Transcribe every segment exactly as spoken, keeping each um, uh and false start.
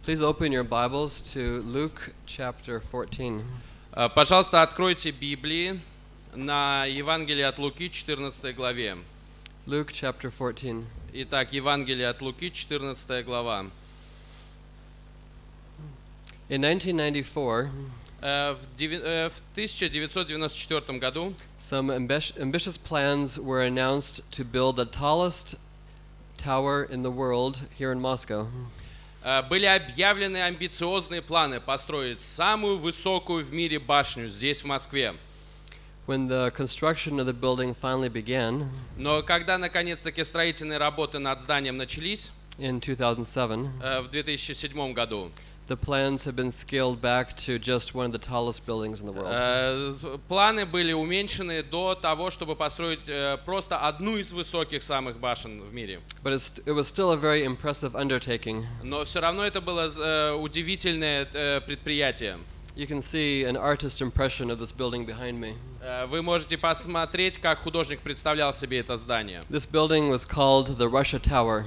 Please open your Bibles to Luke chapter fourteen. Пожалуйста, откройте Библии на Евангелие от Луки, четырнадцатой главе. Luke chapter fourteen. Итак, Евангелие от Луки, четырнадцатая глава. In nineteen ninety-four, В тысяча девятьсот девяносто четвёртом году some ambi- ambitious plans were announced to build the tallest tower in the world here in Moscow. были объявлены амбициозные планы построить самую высокую в мире башню здесь, в Москве. When the construction of the building finally began Но когда наконец-таки строительные работы над зданием начались in two thousand seven, в две тысячи седьмом году, the plans have been scaled back to just one of the tallest buildings in the world. э, планы были уменьшены до того, чтобы построить э, просто одну из высоких самых башен в мире. But it's, it was still a very impressive undertaking. Но все равно это было э, удивительное э, предприятие. You can see an artist's impression of this building behind me. Э, вы можете посмотреть, как художник представлял себе это здание. This building was called the Russia Tower.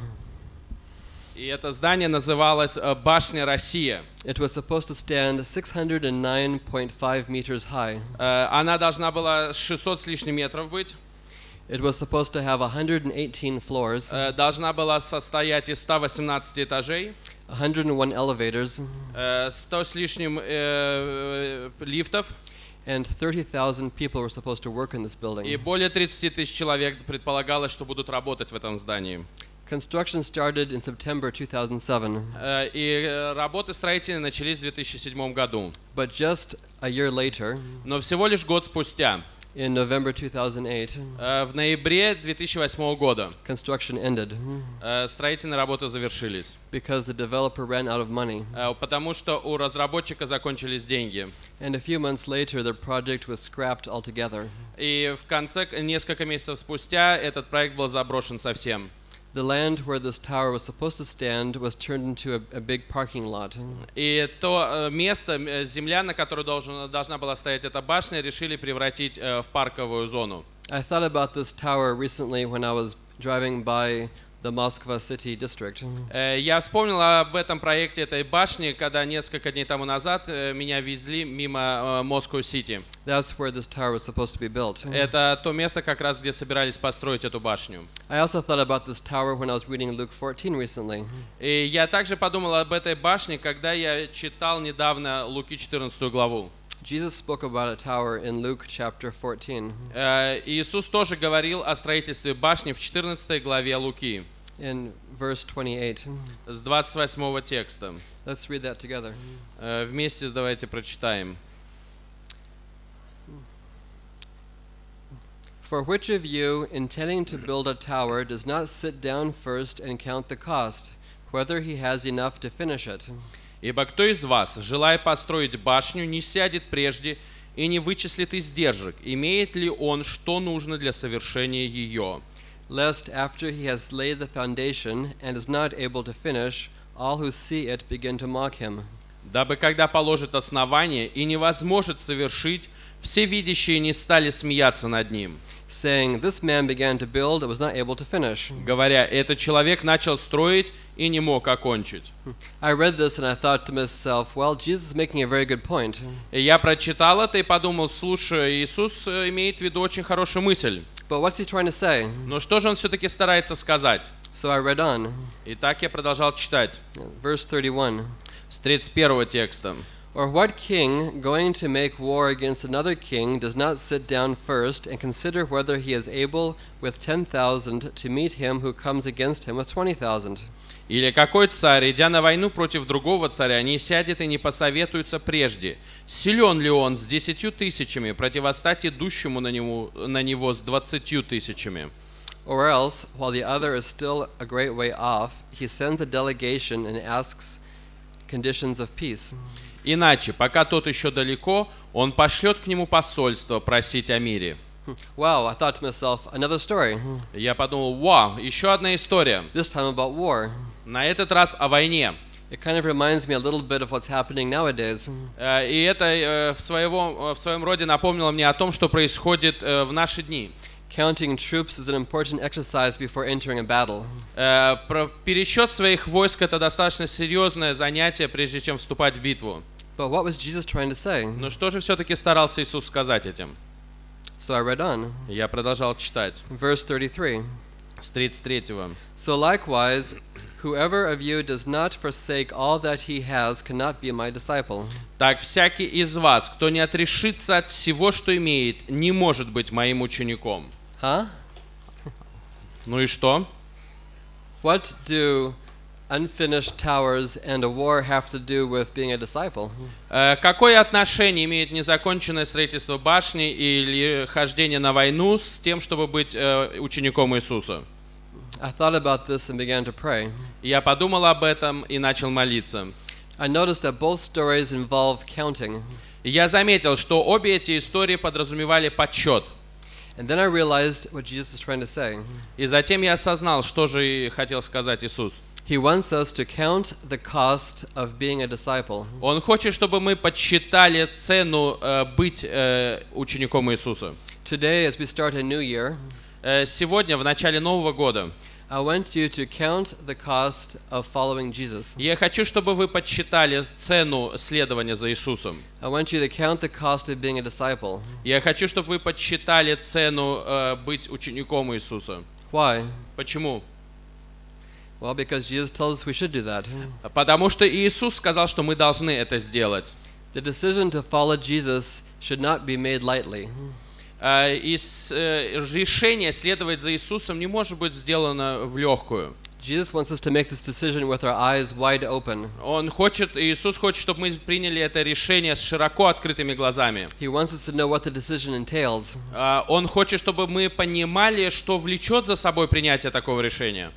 И это здание называлось э, Башня Россия. It was supposed to stand six hundred nine point five meters high. Э, она должна была шестьсот с лишним метров быть. It was supposed to have one hundred eighteen floors, Э, должна была состоять из ста восемнадцати этажей, one hundred one elevators, э, сто с лишним э, э, лифтов. and thirty thousand people were supposed to work in this И building. более тридцати тысяч человек предполагалось, что будут работать в этом здании. Construction started in September two thousand seven, Э, И э, работы строительные начались в две тысячи седьмом году. but just a year later, Но всего лишь год спустя, in November two thousand eight, э, в ноябре две тысячи восьмого года, construction ended э, строительные работы завершились. because the developer ran out of money. Э, Потому что у разработчика закончились деньги. And a few months later, the project was scrapped altogether. И в конце, несколько месяцев спустя, этот проект был заброшен совсем. The land where this tower was supposed to stand was turned into a, a big parking lot. И то э, место, э, земля, на которой должен, должна была стоять эта башня, решили превратить э, в парковую зону. I thought about this tower recently when I was driving by the Moskva city district. Э, Я вспомнил об этом проекте этой башни, когда несколько дней тому назад э, меня везли мимо Москва-Сити. That's where this tower was supposed to be built. Это то место, как раз где собирались построить эту башню. I also thought about this tower when I was reading Luke fourteen recently. И я также подумал об этой башне, когда я читал недавно Луки четырнадцатую главу. Jesus spoke about a tower in Luke chapter fourteen. Э, Иисус тоже говорил о строительстве башни в четырнадцатой главе Луки, In verse twenty-eight. с двадцать восьмого текста. Let's read that together. Э, Вместе давайте прочитаем. For which of you, intending to build a tower, does not sit down first and count the cost, whether he has enough to finish it? «Ибо кто из вас, желая построить башню, не сядет прежде и не вычислит издержек, имеет ли он, что нужно для совершения ее? Lest after he has laid the foundation and is not able to finish, all who see it begin to mock him. Дабы, когда положит основание и не возможет совершить, все видящие не стали смеяться над ним, Saying, this man began to build and was not able to finish. говоря, этот человек начал строить и не мог окончить». I read this and I thought to myself, well, Jesus is making a very good point. И я прочитал это и подумал, слушай, Иисус э, имеет в виду очень хорошую мысль. But what's he trying to say? Но что же он все-таки старается сказать? So I read on. Итак, я продолжал читать Verse thirty-one. с тридцать первого текста. Or what king, going to make war against another king, does not sit down first and consider whether he is able with ten thousand to meet him who comes against him with twenty thousand? Или какой царь, идя на войну против другого царя, не сядет и не посоветуется прежде, силен ли он с десятью тысячами противостать идущему на него, на него с двадцатью тысячами? Or else, while the other is still a great way off, he sends a delegation and asks conditions of peace. Иначе, пока тот еще далеко, он пошлет к нему посольство просить о мире. Wow, I thought to myself, another story. Я подумал, вау, еще одна история. This time about war. На этот раз о войне. It kind of reminds me a little bit of what's happening nowadays. Э, И это э, в, своего, в своем роде напомнило мне о том, что происходит э, в наши дни. Counting troops is an important exercise before entering a battle. Э, про пересчет своих войск — это достаточно серьезное занятие, прежде чем вступать в битву. But what was Jesus trying to say? Но что же все-таки старался Иисус сказать этим? So I read on. Я продолжал читать Verse thirty-three. с тридцать третьего. So likewise, whoever of you does not forsake all that he has cannot be my disciple. Так всякий из вас, кто не отрешится от всего, что имеет, не может быть моим учеником. Huh? Ну и что? What do unfinished towers and a war have to do with being a disciple? Э, Какое отношение имеет незаконченное строительство башни или хождение на войну с тем, чтобы быть э, учеником Иисуса? I thought about this and began to pray. Я подумал об этом и начал молиться. I noticed that both stories involve counting. И я заметил, что обе эти истории подразумевали подсчет. And then I realized what Jesus is trying to say. И затем я осознал, что же и хотел сказать Иисус. He wants us to count the cost of being a disciple. Он хочет, чтобы мы подсчитали цену э, быть э, учеником Иисуса. Today, as we start a new year, Э, сегодня, в начале Нового года, I want you to count the cost of following Jesus. я хочу, чтобы вы подсчитали цену следования за Иисусом. I want you to count the cost of being a disciple. Я хочу, чтобы вы подсчитали цену э, быть учеником Иисуса. Why? Почему? Well, because Jesus tells us we should do that. Потому что Иисус сказал, что мы должны это сделать. The decision to follow Jesus should not be made lightly. Э, и с- э, решение следовать за Иисусом не может быть сделано в легкую. Jesus wants us to make this decision with our eyes wide open. Он хочет, Иисус хочет, чтобы мы приняли это решение с широко открытыми глазами. He wants us to know what the decision entails. Э, Он хочет, чтобы мы понимали, что влечет за собой принятие такого решения.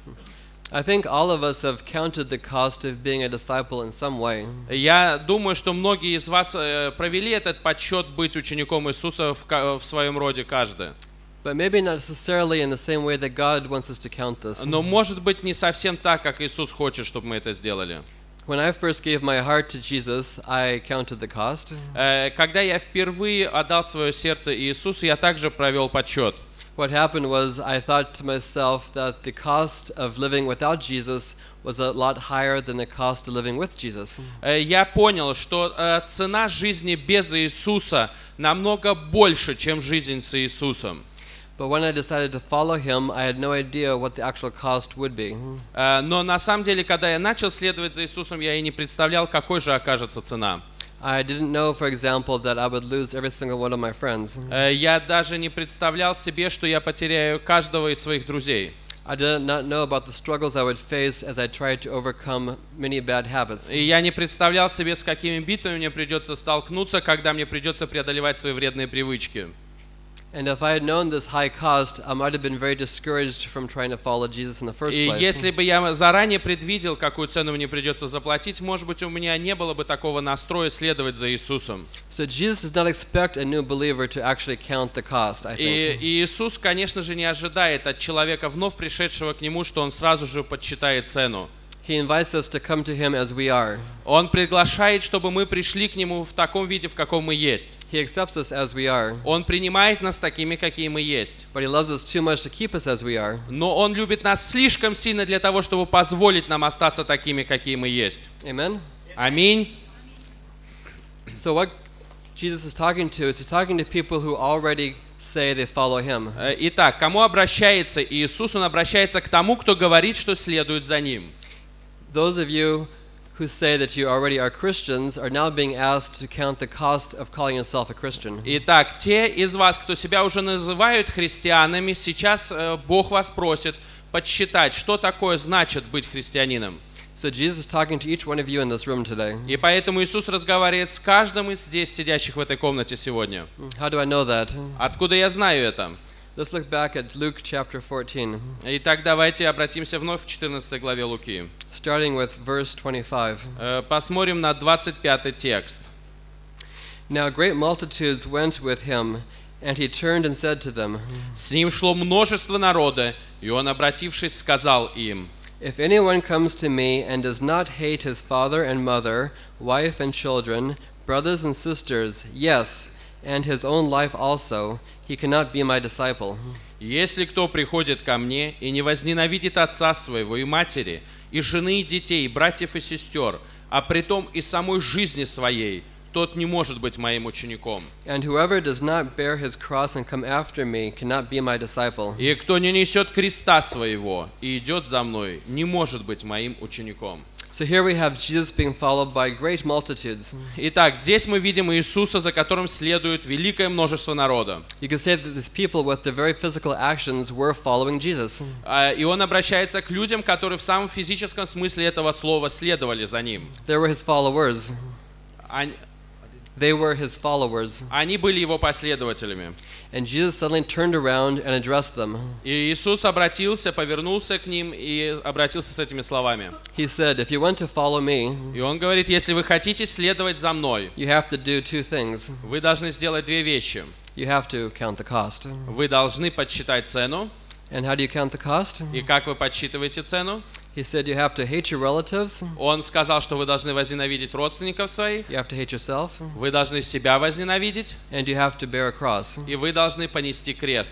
I think all of us have counted the cost of being a disciple in some way. Я думаю, что многие из вас э, провели этот подсчет быть учеником Иисуса в, ка- в своем роде каждый. But maybe not necessarily in the same way that God wants us to count this. Но может быть не совсем так, как Иисус хочет, чтобы мы это сделали. When I first gave my heart to Jesus, I counted the cost. Э, Когда я впервые отдал свое сердце Иисусу, я также провел подсчет. What happened was I thought to myself that the cost of living without Jesus was a lot higher than the cost of living with Jesus. Э, Я понял, что э, цена жизни без Иисуса намного больше, чем жизнь с Иисусом. But when I decided to follow him, I had no idea what the actual cost would be. Э, Но на самом деле, когда я начал следовать за Иисусом, я и не представлял, какой же окажется цена. I didn't know, for example, that I would lose every single one of my friends. Э, Я даже не представлял себе, что я потеряю каждого из своих друзей. I did not know about the struggles I would face as I tried to overcome many bad habits. И я не представлял себе, с какими битвами мне придется столкнуться, когда мне придется преодолевать свои вредные привычки. And if I had known this high cost, I might have been very discouraged from trying to follow Jesus in the first И place. если бы я заранее предвидел, какую цену мне придется заплатить, может быть, у меня не было бы такого настроя следовать за Иисусом. So Jesus does not expect a new believer to actually count the cost, I И, think. и Иисус, конечно же, не ожидает от человека, вновь пришедшего к Нему, что он сразу же подсчитает цену. He invites us to come to him as we are. Он приглашает, чтобы мы пришли к Нему в таком виде, в каком мы есть. He accepts us as we are. Он принимает нас такими, какие мы есть. But he loves us too much to keep us as we are. Но Он любит нас слишком сильно для того, чтобы позволить нам остаться такими, какие мы есть. Amen? Аминь. So what Jesus is talking to is he's talking to people who already say they follow him. Э, Итак, кому обращается Иисус? Он обращается к тому, кто говорит, что следует за Ним. Those of you who say that you already are Christians are now being asked to count the cost of calling yourself a Christian. Итак, те из вас, кто себя уже называют христианами, сейчас э, Бог вас просит подсчитать, что такое значит быть христианином. So Jesus is talking to each one of you in this room today. И поэтому Иисус разговаривает с каждым из здесь сидящих в этой комнате сегодня. How do I know that? Откуда я знаю это? Let's look back at Luke chapter fourteen, Итак, давайте обратимся вновь к четырнадцатой главе Луки. starting with verse twenty-five. Э, Посмотрим на двадцать пятый текст. Now great multitudes went with him, and he turned and said to them, С ним шло множество народа, и он, обратившись, сказал им: If anyone comes to me and does not hate his father and mother, wife and children, brothers and sisters, yes, and his own life also, he cannot be my disciple. Если кто приходит ко мне и не возненавидит отца своего и матери, и жены, и детей, и братьев и сестер, а притом и самой жизни своей, тот не может быть моим учеником. And whoever does not bear his cross and come after me cannot be my disciple. И кто не несет креста своего и идет за мной, не может быть моим учеником. So here we have Jesus being followed by great multitudes. Итак, здесь мы видим Иисуса, за которым следует великое множество народа. You could say that these people with their very physical actions were following Jesus. А, И он обращается к людям, которые в самом физическом смысле этого слова следовали за ним. They were his followers. Они, They were his followers. они были его последователями. And Jesus suddenly turned around and addressed them. И Иисус обратился, повернулся к ним и обратился с этими словами. He said, if you want to follow me, И он говорит, если вы хотите следовать за мной, you have to do two things. вы должны сделать две вещи. You have to count the cost. Вы должны подсчитать цену. And how do you count the cost? И как вы подсчитываете цену? He said you have to hate your relatives, Он сказал, что вы должны возненавидеть родственников своих, you have to hate yourself, вы должны себя возненавидеть, and you have to bear a cross. и вы должны понести крест.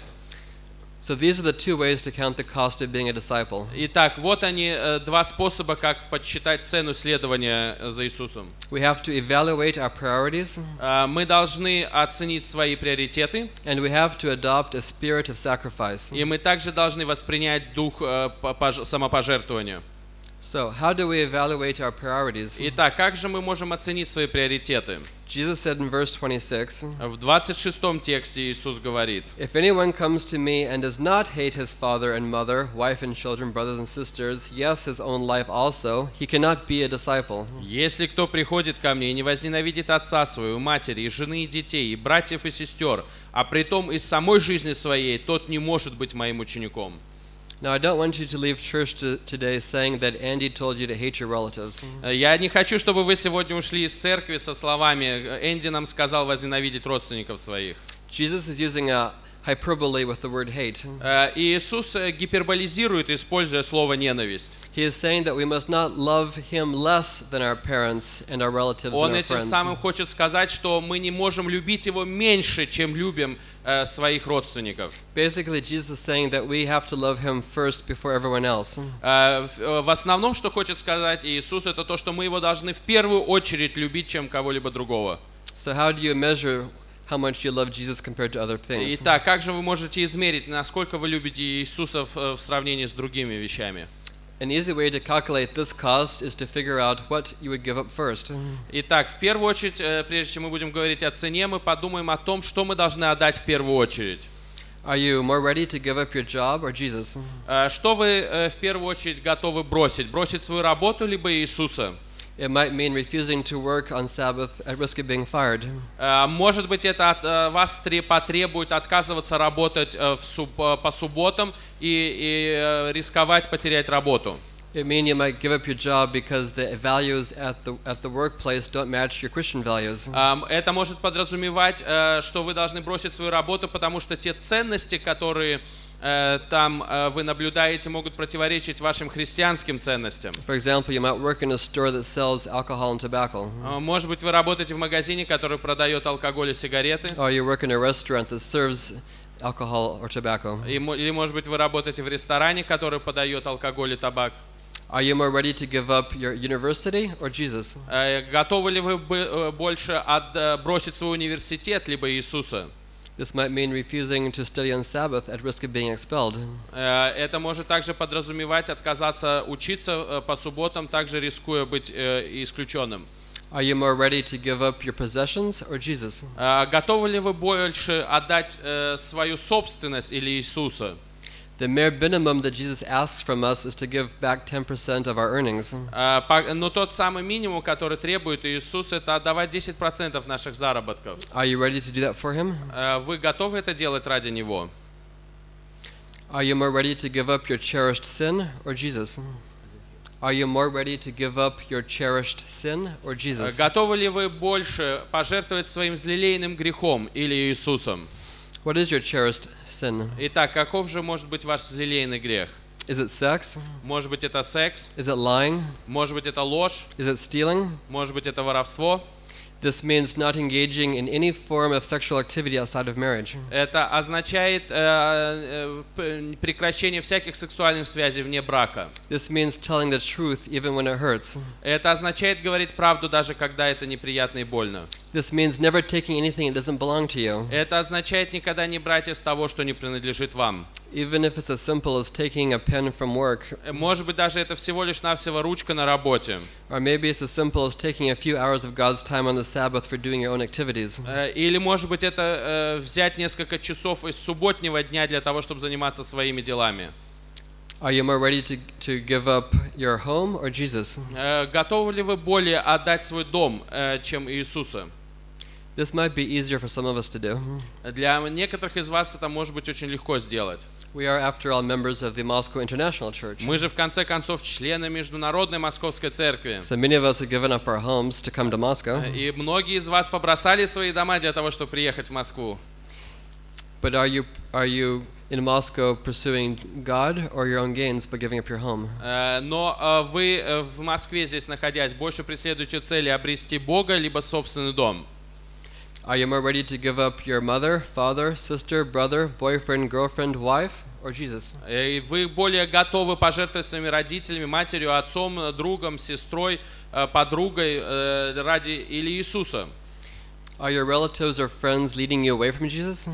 So these are the two ways to count the cost of being a disciple. Итак, вот они, э, два способа, как подсчитать цену следования за Иисусом. We have to evaluate our priorities, Э, Мы должны оценить свои приоритеты, and we have to adopt a spirit of sacrifice. и мы также должны воспринять дух э, по- пож- самопожертвования. So how do we evaluate our priorities? Итак, как же мы можем оценить свои приоритеты? Jesus said in verse twenty-six, В двадцать шестом тексте Иисус говорит: if anyone comes to me and does not hate his father and mother, wife and children, brothers and sisters, yes, his own life also, he cannot be a disciple. «Если кто приходит ко мне и не возненавидит отца своего, матери, и жены, и детей, и братьев, и сестер, а притом из самой жизни своей, тот не может быть моим учеником». Now, I don't want you to leave church to, today saying that Andy told you to hate your relatives. Я не хочу, чтобы вы сегодня ушли из церкви со словами: «Энди нам сказал возненавидеть родственников своих». Jesus is using a hyperbole with the word hate. Э, И Иисус э, гиперболизирует, используя слово «ненависть». He is saying that we must not love him less than our parents and our relatives Он and our этим friends. самым хочет сказать, что мы не можем любить его меньше, чем любим э, своих родственников. Basically, Jesus is saying that we have to love him first before everyone else. Э, В э, в основном, что хочет сказать Иисус, это то, что мы его должны в первую очередь любить, чем кого-либо другого. So how do you measure how much you love Jesus compared to other things? Итак, как же вы можете измерить, насколько вы любите Иисуса в, э, в сравнении с другими вещами? An easy way to calculate this cost is to figure out what you would give up first. Итак, в первую очередь, э, прежде чем мы будем говорить о цене, мы подумаем о том, что мы должны отдать в первую очередь. Are you more ready to give up your job or Jesus? Э, Что вы э, в первую очередь готовы бросить? Бросить свою работу, либо Иисуса? It might mean refusing to work on Sabbath at risk of being fired. Э, Может быть, это от э, вас тре- потребует отказываться работать э, в суб- э, по субботам и, и э, рисковать потерять работу. It means you might give up your job because the values at the at the workplace don't match your Christian values. Эм, Это может подразумевать, э, что вы должны бросить свою работу, потому что те ценности, которые э, там э, вы наблюдаете, могут противоречить вашим христианским ценностям. For example, you might work in a store that sells alcohol and tobacco, Э, Может быть, вы работаете в магазине, который продает алкоголь и сигареты, or you work in a restaurant that serves alcohol or tobacco. И мо- или, может быть, вы работаете в ресторане, который подает алкоголь и табак. Are you more ready to give up your university or Jesus? Э, Готовы ли вы бы, э, больше от- э, бросить свой университет, либо Иисуса? This might mean refusing to study on Sabbath at risk of being expelled. Э, Это может также подразумевать отказаться учиться э, по субботам, также рискуя быть э, исключенным. Are you more ready to give up your possessions or Jesus? Э, Готовы ли вы больше отдать э, свою собственность или Иисуса? The mere minimum that Jesus asks from us is to give back ten percent of our earnings. Э, по- Но тот самый минимум, который требует Иисус, это отдавать десять процентов наших заработков. Are you ready to do that for him? Э, Вы готовы это делать ради Него? Are you more ready to give up your cherished sin or Jesus? Are you more ready to give up your cherished sin or Э, Jesus? Готовы ли вы больше пожертвовать своим взлелеянным грехом или Иисусом? What is your cherished sin? Итак, каков же может быть ваш взлелеянный грех? Is it sex? Может быть, это секс? Is it lying? Может быть, это ложь? Is it stealing? Может быть, это воровство? This means not engaging in any form of sexual activity outside of marriage. Это означает э, э, прекращение всяких сексуальных связей вне брака. This means telling the truth even when it hurts. Это означает говорить правду, даже когда это неприятно и больно. This means never taking anything that doesn't belong to you, Это означает никогда не брать из того, что не принадлежит вам. even if it's as simple as taking a pen from work, Может быть, даже это всего лишь навсего ручка на работе. or maybe it's as simple as taking a few hours of God's time on the Sabbath for doing your own activities. Э, Или, может быть, это э, взять несколько часов из субботнего дня для того, чтобы заниматься своими делами. Are you more ready to, to give up your home or Jesus? Э, Готовы ли вы более отдать свой дом, э, чем Иисуса? This might be easier for some of us to do. Для некоторых из вас это может быть очень легко сделать. We are, after all, members of the Moscow International Church. Мы же, в конце концов, члены Международной Московской Церкви. So many of us have given up our homes to come to Moscow. И многие из вас побросали свои дома для того, чтобы приехать в Москву. But are you, are you in Moscow pursuing God or your own gains by giving up your home? Э, Но э, вы э, в Москве, здесь находясь, больше преследуете цели обрести Бога, либо собственный дом. Are you more ready to give up your mother, father, sister, brother, boyfriend, girlfriend, wife, or Jesus? И вы более готовы пожертвовать своими родителями, матерью, отцом, другом, сестрой, э, подругой э, ради или Иисуса? Are your relatives or friends leading you away from Jesus?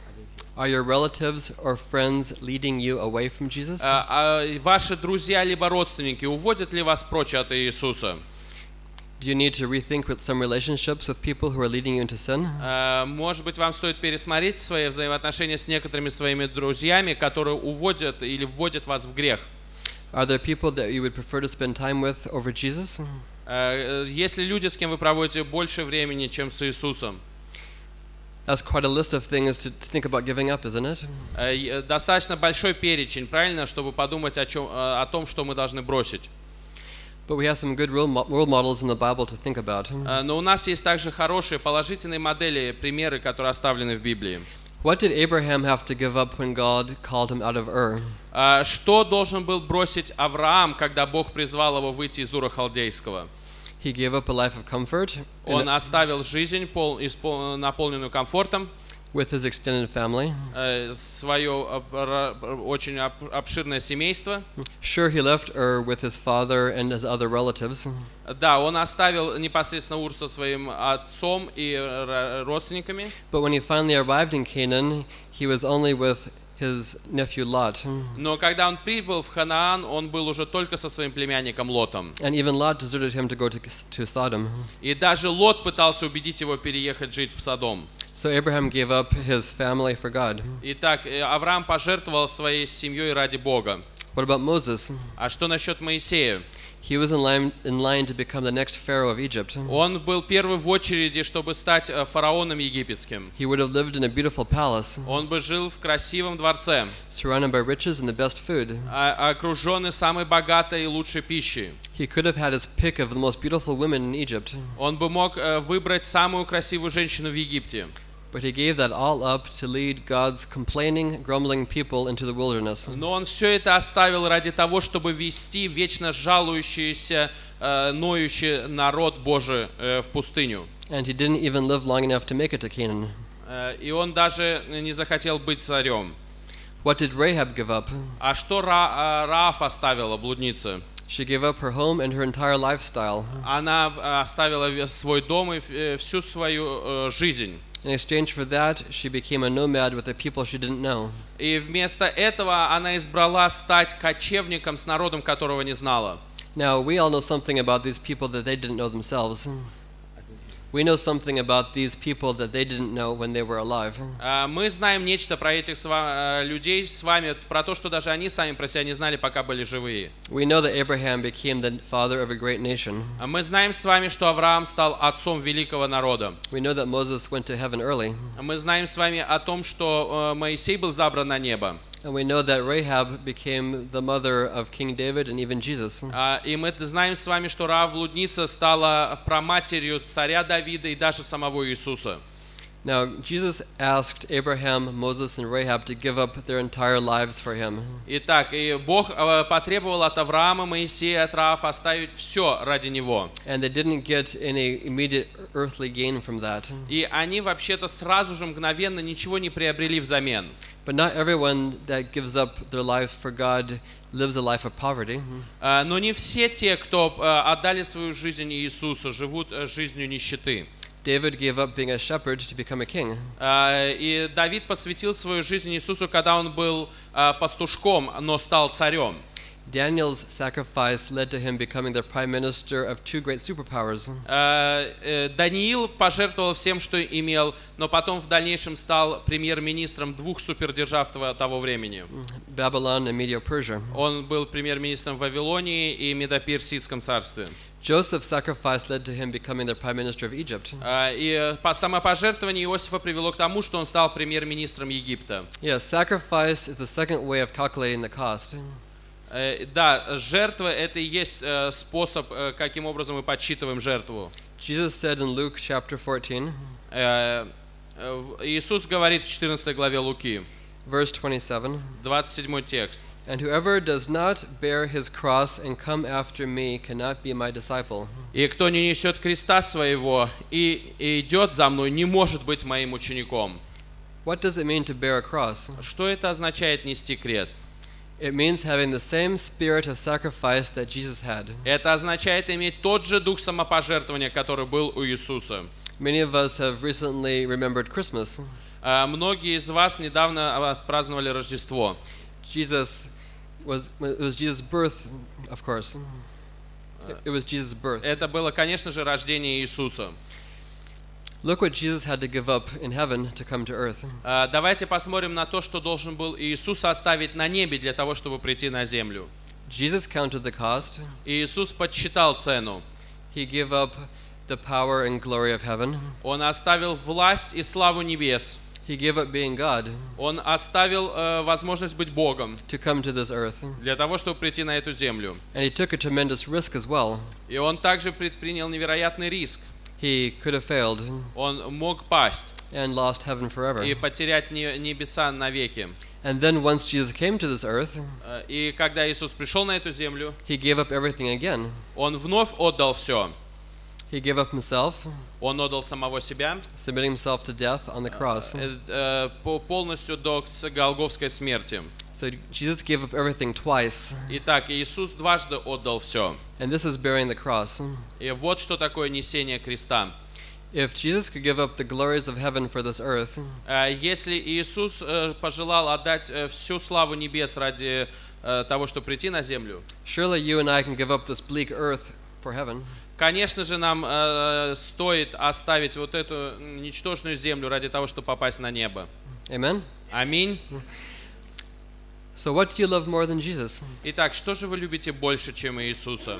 Are your relatives or friends leading you away from Jesus? Э, а Ваши друзья либо родственники уводят ли вас прочь от Иисуса? Do you need to rethink with some relationships with people who are leading you into sin? Э, Может быть, вам стоит пересмотреть свои взаимоотношения с некоторыми своими друзьями, которые уводят или вводят вас в грех. Are there people that you would prefer to spend time with over Jesus? Э, Есть ли люди, с кем вы проводите больше времени, чем с Иисусом? That's quite a list of things to, to think about giving up, isn't it? Э, и, э, Достаточно большой перечень, правильно, чтобы подумать о, чем, э, о том, что мы должны бросить. But we have some good role, mo- role models in the Bible to think about. Э, Но у нас есть также хорошие, положительные модели, примеры, которые оставлены в Библии. What did Abraham have to give up when God called him out of Ur? Э, Что должен был бросить Авраам, когда Бог призвал его выйти из Ура Халдейского? He gave up a life of comfort in- Он оставил жизнь, пол- испол- наполненную комфортом, with his extended family. э, свое об- ра- очень об- обширное семейство. Sure, he left Ur with his father and his other relatives, Да, он оставил непосредственно Ур со своим отцом и р- родственниками. but when he finally arrived in Canaan, he was only with his nephew Lot. Но когда он прибыл в Ханаан, он был уже только со своим племянником Лотом. And even Lot deserted him to go to, to Sodom. И даже Лот пытался убедить его переехать жить в Содом. So Abraham gave up his family for God. Итак, э, Авраам пожертвовал своей семьей ради Бога. What about Moses? А что насчет Моисея? He was in line, in line to become the next Pharaoh of Egypt. Он был первый в очереди, чтобы стать э, фараоном египетским. He would have lived in a beautiful palace, Он бы жил в красивом дворце, surrounded by riches and the best food. а- окруженный самой богатой и лучшей пищей. He could have had his pick of the most beautiful women in Egypt, Он бы мог э, выбрать самую красивую женщину в Египте. but he gave that all up to lead God's complaining, grumbling people into the wilderness. Но он все это оставил ради того, чтобы вести вечно жалующийся, э, ноющий народ Божий э, в пустыню. And he didn't even live long enough to make it to Canaan. Э, И он даже не захотел быть царем. What did Rahab give up? А что Ра- э, Рааф оставила, блудница? She gave up her home and her entire lifestyle Она э, оставила весь свой дом и э, всю свою э, жизнь. in exchange for that. She became a nomad with the people she didn't know. И вместо этого она избрала стать кочевником с народом, которого не знала. Now, we all know something about these people that they didn't know themselves. We know something about these people that they didn't know when they were alive. Э, Мы знаем нечто про этих с ва- э, людей с вами, про то, что даже они сами про себя не знали, пока были живые. We know that Abraham became the father of a great nation. А Мы знаем с вами, что Авраам стал отцом великого народа. We know that Moses went to heaven early. А Мы знаем с вами о том, что э, Моисей был забран на небо. And we know that Rahab became the mother of King David and even Jesus. А, И мы знаем с вами, что Раав блудница стала праматерью царя Давида и даже самого Иисуса. Now, Jesus asked Abraham, Moses, and Rahab to give up their entire lives for him. Итак, и Бог э, потребовал от Авраама, Моисея, от Раав оставить все ради него. And they didn't get any immediate earthly gain from that. И они вообще-то сразу же мгновенно ничего не приобрели взамен. But not everyone that gives up their life for God lives a life of poverty. Э, Но не все те, кто э, отдали свою жизнь Иисусу, живут э, жизнью нищеты. David gave up being a shepherd to become a king. Э, И Давид посвятил свою жизнь Иисусу, когда он был э, пастушком, но стал царем. Daniel's sacrifice led to him becoming the prime minister of two great superpowers. Э, э, Даниил пожертвовал всем, что имел, но потом в дальнейшем стал премьер-министром двух супердержав того того времени. Babylon and Medo-Persia. Он был премьер-министром в Вавилонии и Медо-Персидском царстве. Joseph's sacrifice led to him becoming the prime minister of Egypt. Э, И по- самопожертвование Иосифа привело к тому, что он стал премьер-министром Египта. Yes, sacrifice is the second way of calculating the cost. Э, Да, жертва — это и есть э, способ, э, каким образом мы подсчитываем жертву. Jesus said in Luke chapter fourteen, Э, э, в- Иисус говорит в четырнадцатой главе Луки, verse twenty-seven, двадцать седьмой текст. "And whoever does not bear his cross and come after me cannot be my disciple." «И кто не несет креста своего и, и идет за мной, не может быть моим учеником». What does it mean to bear a cross? Что это означает нести крест? It means having the same spirit of sacrifice that Jesus had. Это означает иметь тот же дух самопожертвования, который был у Иисуса. Many of us have recently remembered Christmas. А, Многие из вас недавно отпраздновали Рождество. Jesus was it was Jesus' birth, of course. It was Jesus' birth. Это было, конечно же, рождение Иисуса. Look what Jesus had to give up in heaven to come to earth. А, Давайте посмотрим на то, что должен был Иисус оставить на небе для того, чтобы прийти на землю. Jesus counted the cost. И Иисус подсчитал цену. He gave up the power and glory of heaven. Он оставил власть и славу небес. He gave up being God Он оставил э, возможность быть Богом to come to this earth. для того, чтобы прийти на эту землю. And he took a tremendous risk as well. И он также предпринял невероятный риск. He could have failed Он мог пасть and lost heaven forever. и потерять не- небеса навеки. And then once Jesus came to this earth, Э, И когда Иисус пришел на эту землю, he gave up everything again. он вновь отдал все. He gave up himself, Он отдал самого себя submitting himself to death on the cross. э, э, по- полностью до ц- голгофской смерти. So Jesus gave up everything twice. Итак, Иисус дважды отдал все. And this is bearing the cross. И вот что такое несение креста. If Jesus could give up the glories of heaven for this earth, Э, Если Иисус э, пожелал отдать э, всю славу небес ради э, того, чтобы прийти на землю, surely you and I can give up this bleak earth for heaven. конечно же, нам э, стоит оставить вот эту ничтожную землю ради того, чтобы попасть на небо. Amen? Аминь. So what do you love more than Jesus? Итак, что же вы любите больше, чем Иисуса?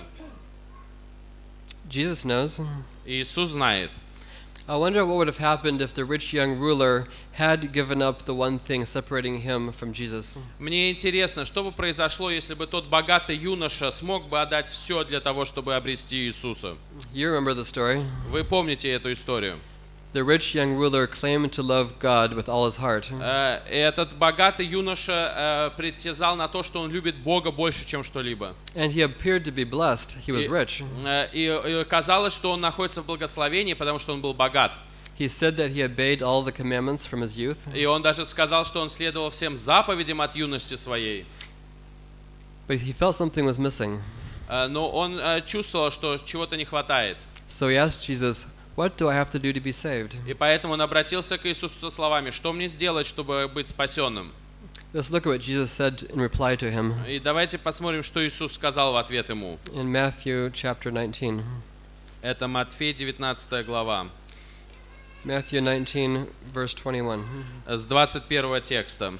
Jesus knows. Иисус знает. I wonder what would have happened if the rich young ruler had given up the one thing separating him from Jesus. Мне интересно, что бы произошло, если бы тот богатый юноша смог бы отдать все для того, чтобы обрести Иисуса. You remember the story. Вы помните эту историю? The rich young ruler claimed to love God with all his heart. Э, Этот богатый юноша э, притязал на то, что он любит Бога больше, чем что-либо. And he appeared to be blessed. He was И, rich. э, И и казалось, что он находится в благословении, потому что он был богат. He said that he obeyed all the commandments from his youth. И он даже сказал, что он следовал всем заповедям от юности своей. But he felt something was missing. Э, Но он э, чувствовал, что чего-то не хватает. So he asked Jesus, "What do I have to do to be saved?" И поэтому он обратился к Иисусу со словами: «Что мне сделать, чтобы быть спасенным?» Let's look at what Jesus said in reply to him И давайте посмотрим, что Иисус сказал в ответ ему. in Matthew chapter nineteen. Это Матфея девятнадцатая глава, Matthew nineteen, verse twenty-one. с двадцать первого текста.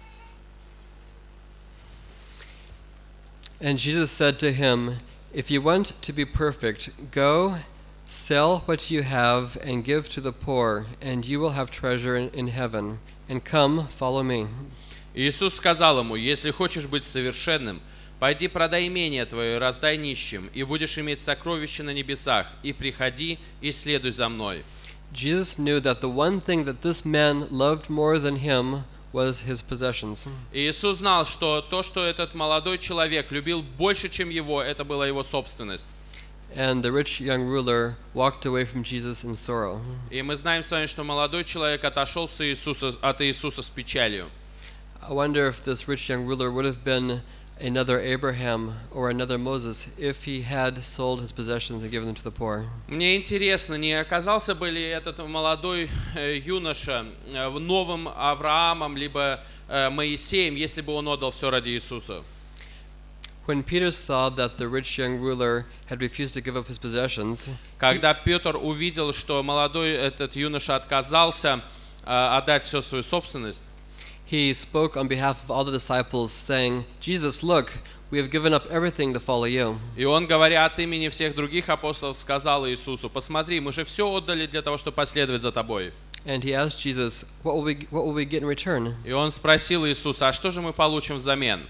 And Jesus said to him, "If you want to be perfect, go, sell what you have and give to the poor, and you will have treasure in, in heaven. And come, follow me." Иисус сказал ему: «Если хочешь быть совершенным, пойди продай имение твое, раздай нищим, и будешь иметь сокровища на небесах, и приходи, и следуй за мной». Jesus knew that the one thing that this man loved more than him was his possessions. И Иисус знал, что то, что этот молодой человек любил больше, чем его, это была его собственность. And the rich young ruler walked away from Jesus in sorrow. И мы знаем с вами, что молодой человек отошел с Иисуса, от Иисуса с печалью. I wonder if this rich young ruler would have been another Abraham or another Moses if he had sold his possessions and given them to the poor. Мне интересно, не оказался бы ли этот молодой э, юноша э, в новым Авраамом, либо э, Моисеем, если бы он отдал все ради Иисуса? When Peter saw that the rich young ruler had refused to give up his possessions, Когда Петр увидел, что молодой этот юноша отказался э, отдать всю свою собственность, he spoke on behalf of all the disciples, saying, Jesus, look, we have given up everything to follow you. и он, говоря от имени всех других апостолов, сказал Иисусу: «Посмотри, мы же все отдали для того, чтобы последовать за тобой». And he asked Jesus, what will we, what will we get in return? И он спросил Иисуса: «А что же мы получим взамен?»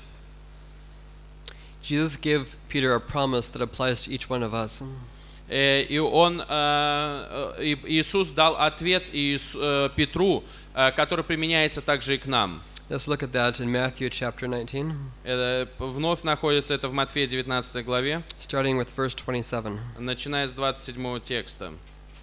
Jesus gave Peter a promise that applies to each one of us. Э, И он, э, э, и Иисус дал ответ Иис- э, Петру, э, который применяется также и к нам. Let's look at that in Matthew chapter nineteen, Это вновь находится это в Матфея девятнадцатой главе, starting with verse twenty-seven. начиная с двадцать седьмого текста.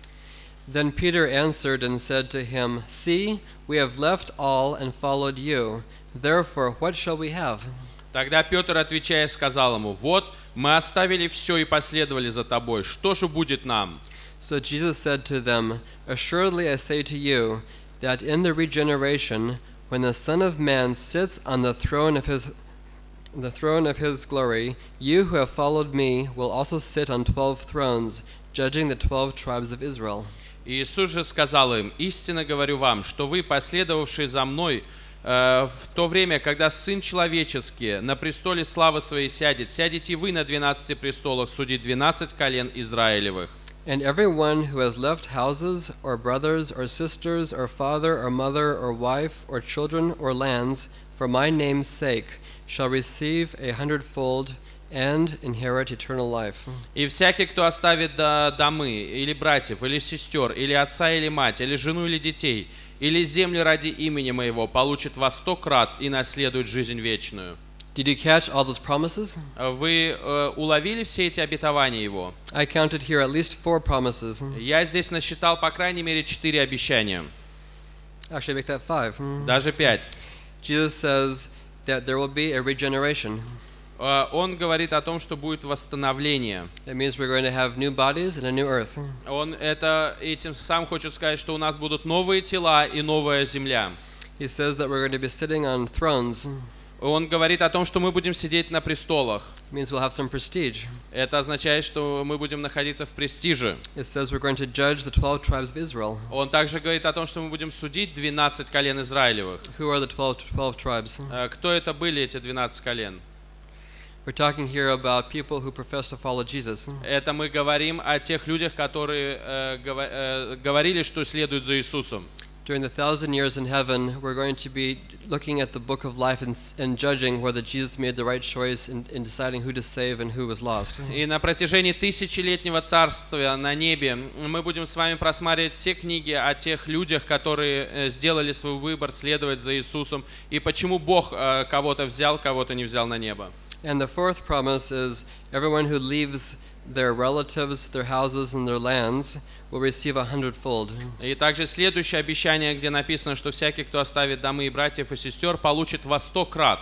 Then Peter answered and said to him, See, we have left all and followed you. Therefore, what shall we have? Тогда Петр, отвечая, сказал ему: «Вот, мы оставили все и последовали за тобой. Что же будет нам?» So Jesus said to them, Assuredly I say to you, that in the regeneration, when the Son of Man sits on the throne of his the throne of his glory, you who have followed me will also sit on twelve thrones, judging the twelve tribes of Israel. Иисус же сказал им: «Истинно говорю вам, что вы, последовавшие за мной, э, в то время, когда Сын Человеческий на престоле славы своей сядет, сядете и вы на двенадцати престолах судить двенадцать колен Израилевых. And everyone who has left houses, or brothers, or sisters, or father, or mother, or wife, or children, or lands, for my name's sake, shall receive a hundredfold and inherit eternal life. И всякий, кто оставит да- домы, или братьев, или сестер, или отца, или мать, или жену, или детей, или землю ради имени моего, получит во сто крат и наследует жизнь вечную». Did you catch all those promises? Вы э, уловили все эти обетования Его? I counted here at least four promises. Я здесь насчитал, по крайней мере, четыре обещания. Actually, make that five. Даже пять. Jesus says that there will be a regeneration. Э, Он говорит о том, что будет восстановление. That means we're going to have new bodies and a new earth. Он это этим сам хочет сказать, что у нас будут новые тела и новая земля. He says that we're going to be sitting on thrones. Он говорит о том, что мы будем сидеть на престолах. It means we'll have some prestige. Это означает, что мы будем находиться в престиже. It says we're going to judge the twelve tribes of Israel. Он также говорит о том, что мы будем судить двенадцать колен Израилевых. Who are the twelve, twelve tribes? Э, Кто это были, эти двенадцать колен? We're talking here about people who profess to follow Jesus. Это мы говорим о тех людях, которые э, гова- э, говорили, что следуют за Иисусом. During the thousand years in heaven, we're going to be looking at the book of life and, s- and judging whether Jesus made the right choice in, in deciding who to save and who was lost. И на протяжении тысячелетнего царствия на небе мы будем с вами просматривать все книги о тех людях, которые э, сделали свой выбор следовать за Иисусом, и почему Бог э, кого-то взял, кого-то не взял на небо. And the fourth promise is everyone who leaves their relatives, their houses, and their lands will receive a hundredfold. И также следующее обещание, где написано, что всякий, кто оставит домы и братьев и сестер, получит во сто крат.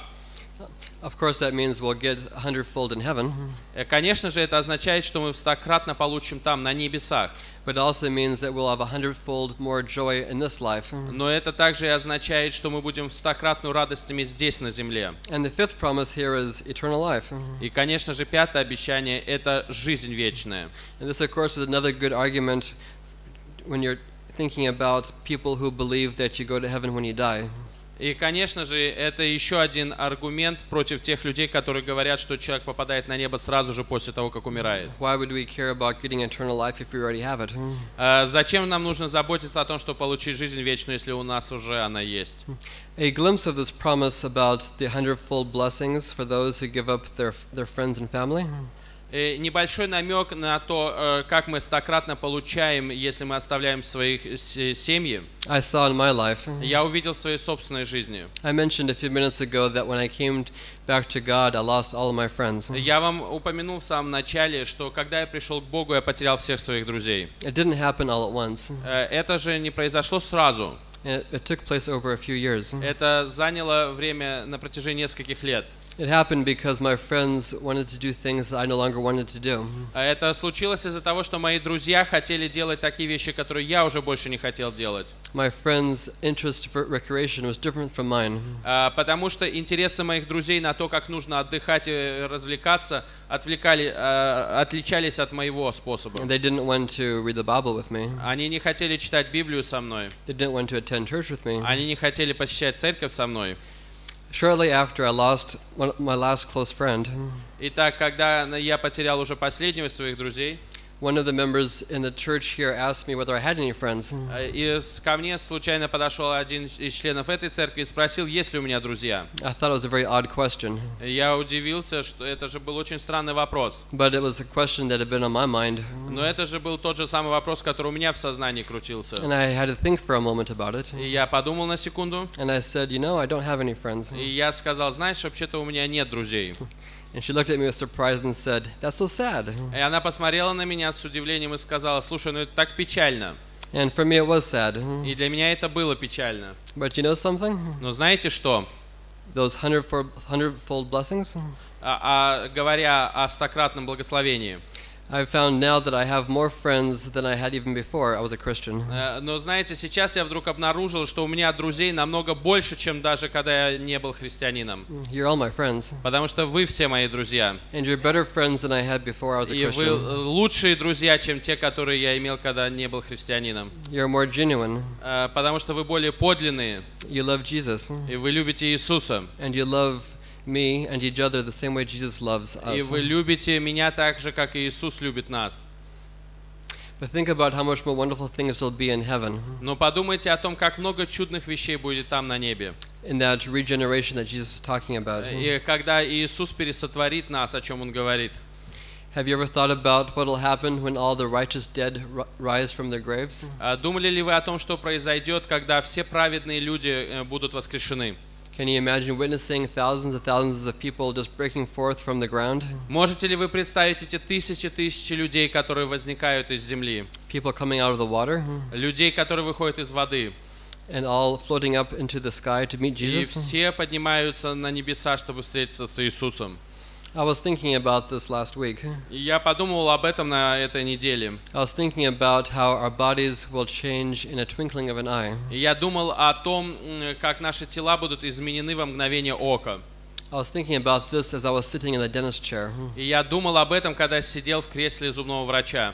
Of course, that means we'll get a hundredfold in heaven, Э, Конечно же, это означает, что мы в стократно получим там, на небесах. but it also means that we'll have a hundredfold more joy in this life. Но это также и означает, что мы будем в стократную радость иметь здесь, на земле. And the fifth promise here is eternal life. И, конечно же, пятое обещание – это жизнь вечная. And this, of course, is another good argument when you're thinking about people who believe that you go to heaven when you die. И, конечно же, это еще один аргумент против тех людей, которые говорят, что человек попадает на небо сразу же после того, как умирает. Why would we care about getting eternal life if we already have it? А зачем нам нужно заботиться о том, чтобы получить жизнь вечную, если у нас уже она есть? A glimpse of this promise about the hundredfold blessings for those who give up their their friends and family. Э, Небольшой намек на то, э, как мы стократно получаем, если мы оставляем своих с- семьи, I saw in my life. я увидел в своей собственной жизни. I mentioned a few minutes ago that when I came back to God, I lost all of my friends. Я вам упомянул в самом начале, что когда я пришел к Богу, я потерял всех своих друзей. It didn't happen all at once. Э, Это же не произошло сразу. It, it took place over a few years. Это заняло время на протяжении нескольких лет. It happened because my friends wanted to do things that I no longer wanted to do. А Это случилось из-за того, что мои друзья хотели делать такие вещи, которые я уже больше не хотел делать. My friends' interest for recreation was different from mine. А, Потому что интересы моих друзей на то, как нужно отдыхать и развлекаться, отвлекали, а, отличались от моего способа. They didn't want to read the Bible with me. Они не хотели читать Библию со мной. They didn't want to attend church with me. Они не хотели посещать церковь со мной. Shortly after I lost one, my last close friend, Итак, когда я потерял уже последнего из своих друзей, one of the members in the church here asked me whether I had any friends. а, и с- ко мне случайно подошел один из членов этой церкви и спросил, есть ли у меня друзья. I thought it was a very odd question, Я удивился, что это же был очень странный вопрос. but it was a question that had been on my mind, Но это же был тот же самый вопрос, который у меня в сознании крутился. and I had to think for a moment about it. И я подумал на секунду, And I said, you know, I don't have any friends. и я сказал, знаешь, вообще-то у меня нет друзей. And she looked at me with surprise and said, that's so sad. И она посмотрела на меня с удивлением и сказала, слушай, ну это так печально. And for me it was sad. И для меня это было печально. But you know something? Но знаете что? Those hundredfold, hundredfold blessings, А, а говоря о стократном благословении, I've found now that I have more friends than I had even before I was a Christian. э, но знаете, сейчас я вдруг обнаружил, что у меня друзей намного больше, чем даже когда я не был христианином. You're all my friends. Потому что вы все мои друзья. And you're better friends than I had before I was a И вы Christian. лучшие друзья, чем те, которые я имел, когда не был христианином. You're more genuine. Э, Потому что вы более подлинные, You love Jesus. и вы любите Иисуса. And you love me and each other the same way Jesus loves И us. вы любите меня так же, как и Иисус любит нас. But think about how much more wonderful things will be in heaven, Но подумайте о том, как много чудных вещей будет там на небе. in that regeneration that Jesus was talking about. И когда Иисус пересотворит нас, о чем Он говорит. Have you ever thought about what will happen when all the righteous dead ri- rise from their graves? А Думали ли вы о том, что произойдет, когда все праведные люди э, будут воскрешены? Can you imagine witnessing thousands and thousands of people just breaking forth from the ground? Можете ли вы представить эти тысячи тысячи людей, которые возникают из земли? People coming out of the water Людей, которые выходят из воды. and all floating up into the sky to meet И Jesus? все поднимаются на небеса, чтобы встретиться с Иисусом. I was thinking about this last week. И я подумал об этом на этой неделе. I was thinking about how our bodies will change in a twinkling of an eye. И я думал о том, м, как наши тела будут изменены во мгновение ока. I was thinking about this as I was sitting in the dentist chair. И я думал об этом, когда сидел в кресле зубного врача.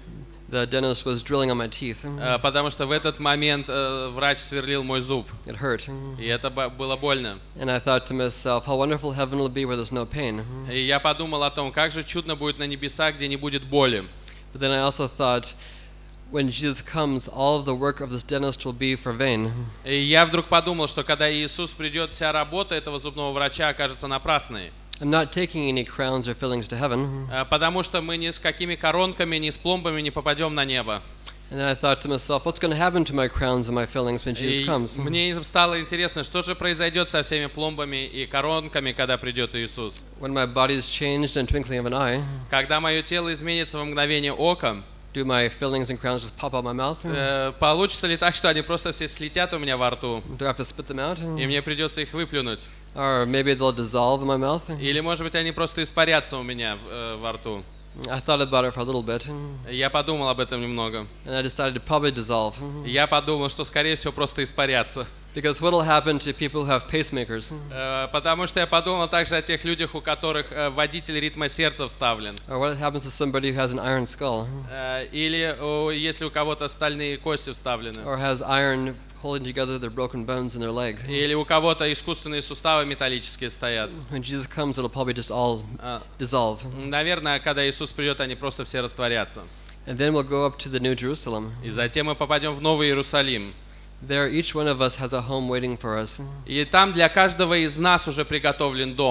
The dentist was drilling on my teeth. Э, Потому что в этот момент э, врач сверлил мой зуб. It hurt. И это бо- было больно. And I thought to myself, how wonderful heaven will be where there's no pain. И я подумал о том, как же чудно будет на небесах, где не будет боли. But then I also thought, when Jesus comes, all of the work of this dentist will be for vain. И я вдруг подумал, что когда Иисус придет, вся работа этого зубного врача окажется напрасной. I'm not taking any crowns or fillings to heaven. Э, Потому что мы ни с какими коронками, ни с пломбами не попадем на небо. And then I thought to myself, what's going to happen to my crowns and my fillings when Jesus И comes? мне стало интересно, что же произойдет со всеми пломбами и коронками, когда придет Иисус. When my body is changed in a twinkling of an eye, Когда мое тело изменится во мгновение ока, do my fillings and crowns just pop out my mouth? э, получится ли так, что они просто все слетят у меня во рту, Do I have to spit them out? и мне придется их выплюнуть? Or maybe they'll dissolve in my mouth? Или, может быть, они просто испарятся у меня э, во рту? I thought about it for a little bit, Я подумал об этом немного. and I decided to probably dissolve. Я подумал, что, скорее всего, просто испарятся. Because what will happen to people who have pacemakers? Э, Потому что я подумал также о тех людях, у которых э, водитель ритма сердца вставлен. Or what happens to somebody who has an iron skull? Э, Или о, если у кого-то стальные кости вставлены. Or has iron holding together their broken bones in their leg? Или у кого-то искусственные суставы металлические стоят. When Jesus comes, it'll probably just all А, dissolve. Наверное, когда Иисус придет, они просто все растворятся. And then we'll go up to the New Jerusalem. И затем мы попадем в Новый Иерусалим. There, each one of us has a home waiting for us. И там для каждого из нас уже приготовлен дом.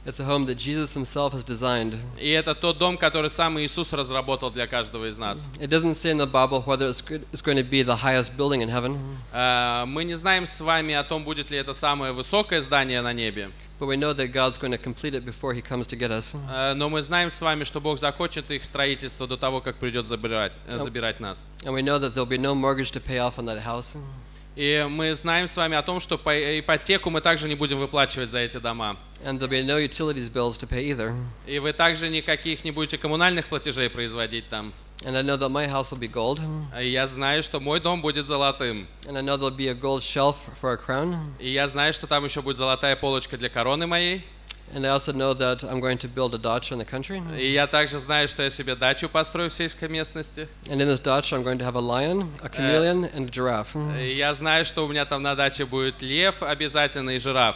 It's a home that Jesus himself has designed. И это тот дом, который сам Иисус разработал для каждого из нас. It doesn't say in the Bible whether it's, good, it's going to be the highest building in heaven, Э, Мы не знаем с вами о том, будет ли это самое высокое здание на небе, but we know that God's going to complete it before he comes to get us. Э, но мы знаем с вами, что Бог закончит их строительство до того, как придет забирать, э, забирать нас. And we know that there'll be no mortgage to pay off on that house. И мы знаем с вами о том, что по ипотеку мы также не будем выплачивать за эти дома. And there'll be no utilities bills to pay either. И вы также никаких не будете коммунальных платежей производить там. And I know that my house will be gold. И я знаю, что мой дом будет золотым. And I know there'll be a gold shelf for a crown. И я знаю, что там еще будет золотая полочка для короны моей. And I also know that I'm going to build a dacha in the country. И я также знаю, что я себе дачу построю в сельской местности. And in this dacha I'm going to have a lion, a chameleon, and a giraffe. И я знаю, что у меня там на даче будет лев обязательно и жираф.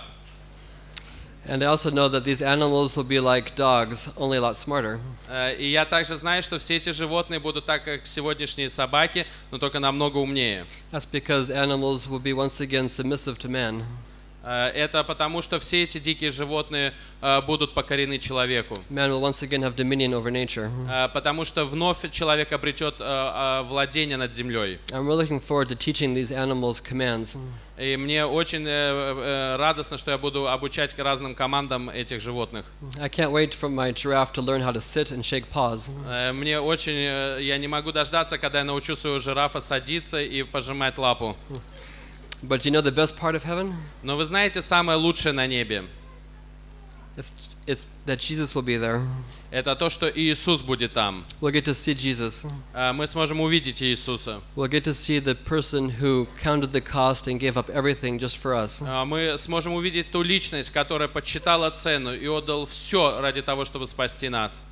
And I also know that these animals will be like dogs, only a lot smarter. Э, И я также знаю, что все эти животные будут так, как сегодняшние собаки, но только намного умнее. That's because animals will be once again submissive to man. Э, Это потому, что все эти дикие животные э, будут покорены человеку. Man will once again have dominion over nature. Э, Потому что вновь человек обретет э, э, владение над землей. I'm really looking forward to teaching these animals commands. И мне очень э, э, радостно, что я буду обучать к разным командам этих животных. I can't wait for my giraffe to learn how to sit and shake paws. Э, Мне очень, э, я не могу дождаться, когда я научу своего жирафа садиться и пожимать лапу. But you know the best part of heaven? Но вы знаете, самое лучшее на небе It's, it's that Jesus will be there. – это то, что Иисус будет там. We'll get to see Jesus. Э, Мы сможем увидеть Иисуса. We'll get to see the person who counted the cost and gave up everything just for us. Э, Мы сможем увидеть ту личность, которая подсчитала цену и отдал все ради того, чтобы спасти нас.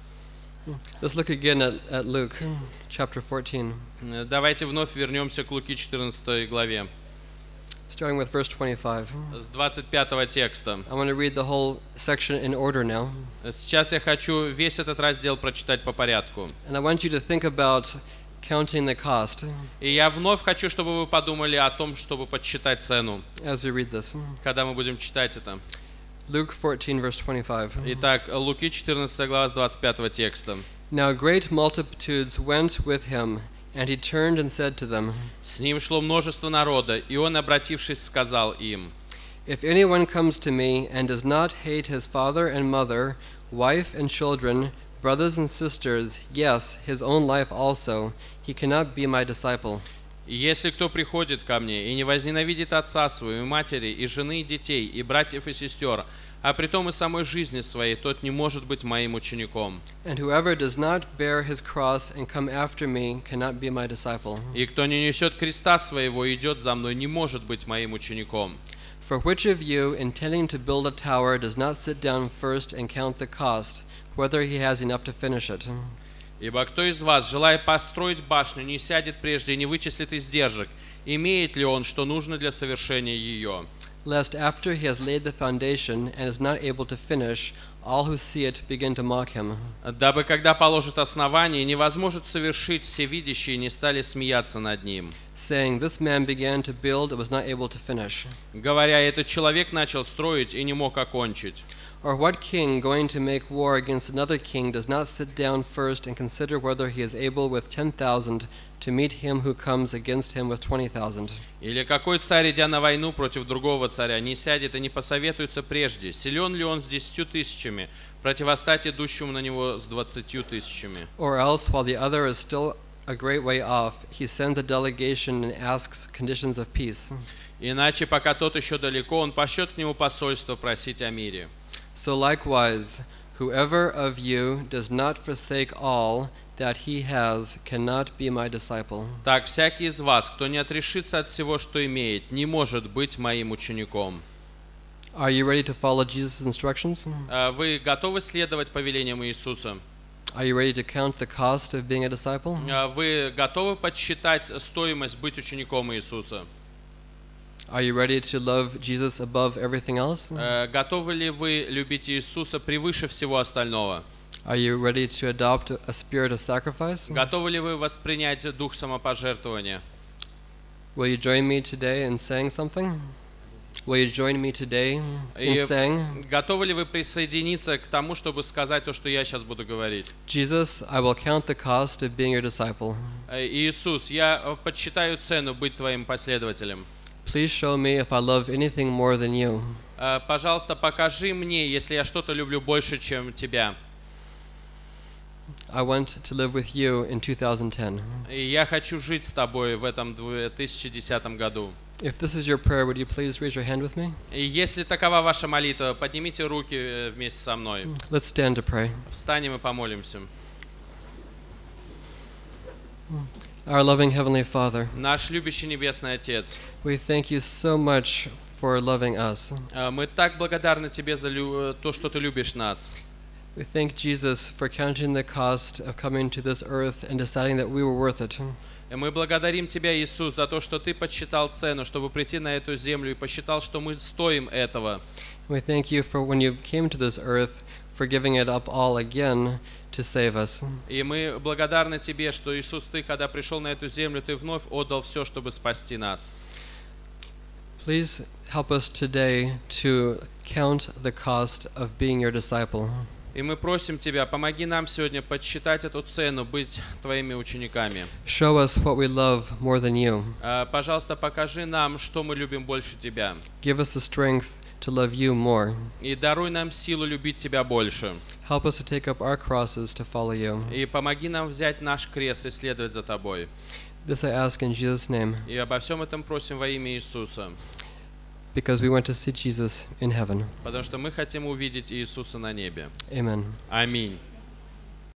Let's look again at, at Luke chapter fourteen, Э, Давайте вновь вернемся к Луки четырнадцатой главе, starting with verse twenty-five. с двадцать пятого текста. I want to read the whole section in order now. Сейчас я хочу весь этот раздел прочитать по порядку. And I want you to think about counting the cost И я вновь хочу, чтобы вы подумали о том, чтобы подсчитать цену, as we read this. когда мы будем читать это. Luke fourteen, verse twenty-five. Итак, Луки четырнадцатая глава с двадцать пятого текста. Now great multitudes went with him, and he turned and said to them, «С ним шло множество народа, и он, обратившись, сказал им: If anyone comes to me and does not hate his father and mother, wife and children, brothers and sisters, yes, his own life also, he cannot be my disciple. «И если кто приходит ко мне и не возненавидит отца своего, и матери, и жены, и детей, и братьев, и сестер, а притом и самой жизни своей, тот не может быть моим учеником. And whoever does not bear his cross and come after me cannot be my disciple. И кто не несет креста своего и идет за мной, не может быть моим учеником. For which of you, intending to build a tower, does not sit down first and count the cost, whether he has enough to finish it? Ибо кто из вас, желая построить башню, не сядет прежде и не вычислит издержек, имеет ли он, что нужно для совершения ее? Lest after he has laid the foundation and is not able to finish, all who see it begin to mock him. Дабы, когда положит основание, невозможно совершить, все видящие не стали смеяться над ним. Saying, This man began to build and was not able to finish. Говоря, этот человек начал строить и не мог окончить. Or what king, going to make war against another king, does not sit down first and consider whether he is able with ten thousand to meet him who comes against him with twenty thousand? Или какой царь, идя на войну против другого царя, не сядет и не посоветуется прежде, силен ли он с десятью тысячами, противостать идущему на него с двадцатью тысячами? Or else, while the other is still a great way off, he sends a delegation and asks conditions of peace. Иначе, пока тот еще далеко, он пошлет к нему посольство просить о мире. So likewise, whoever of you does not forsake all that he has cannot be my disciple. Так, всякий из вас, кто не отрешится от всего, что имеет, не может быть моим учеником. Are you ready to follow Jesus' instructions? А Вы готовы следовать повелениям Иисуса? Are you ready to count the cost of being a disciple? А Вы готовы подсчитать стоимость быть учеником Иисуса? Are you ready to love Jesus above everything else? Э, Готовы ли вы любить Иисуса превыше всего остального? Are you ready to adopt a spirit of sacrifice? Готовы ли вы воспринять дух самопожертвования? Will you join me today in saying something? Will you join me today in И saying, готовы ли вы присоединиться к тому, чтобы сказать то, что я сейчас буду говорить? Jesus, I will count the cost of being your disciple. Э, Иисус, я э, подсчитаю цену быть твоим последователем. Please show me if I love anything more than you. Э, Пожалуйста, покажи мне, если я что-то люблю больше, чем тебя. I want to live with you in two thousand ten. И я хочу жить с тобой в этом две тысячи десятом году. If this is your prayer, would you please raise your hand with me? И если такова ваша молитва, поднимите руки э, вместе со мной. Let's stand to pray. Встанем и помолимся. Our loving Heavenly Father, Наш любящий Небесный Отец, we thank you so much for loving us. э, мы так благодарны Тебе за лю- то, что Ты любишь нас. We thank Jesus for counting the cost of coming to this earth and deciding that we were worth it. И мы благодарим Тебя, Иисус, за то, что Ты подсчитал цену, чтобы прийти на эту землю и посчитал, что мы стоим этого. We thank you for when you came to this earth, for giving it up all again to save us. И мы благодарны Тебе, что, Иисус, Ты, когда пришел на эту землю, Ты вновь отдал все, чтобы спасти нас. Please help us today to count the cost of being your disciple. И мы просим Тебя, помоги нам сегодня подсчитать эту цену, быть Твоими учениками. Show us what we love more than you. А, Пожалуйста, покажи нам, что мы любим больше Тебя. Give us the strength to love you more. И даруй нам силу любить Тебя больше. Help us to take up our crosses to follow you. И помоги нам взять наш крест и следовать за Тобой. This I ask in Jesus' name, И обо всем этом просим во имя Иисуса. because we want to see Jesus in heaven. Потому что мы хотим увидеть Иисуса на небе. Amen. Аминь.